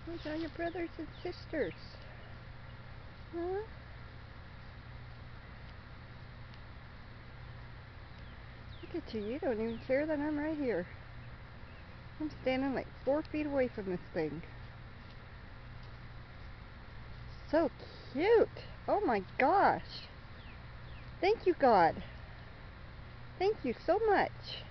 Where's all your brothers and sisters? Huh? Look at you. You don't even care that I'm right here. I'm standing like 4 feet away from this thing. So cute. Oh my gosh. Thank you, God. Thank you so much.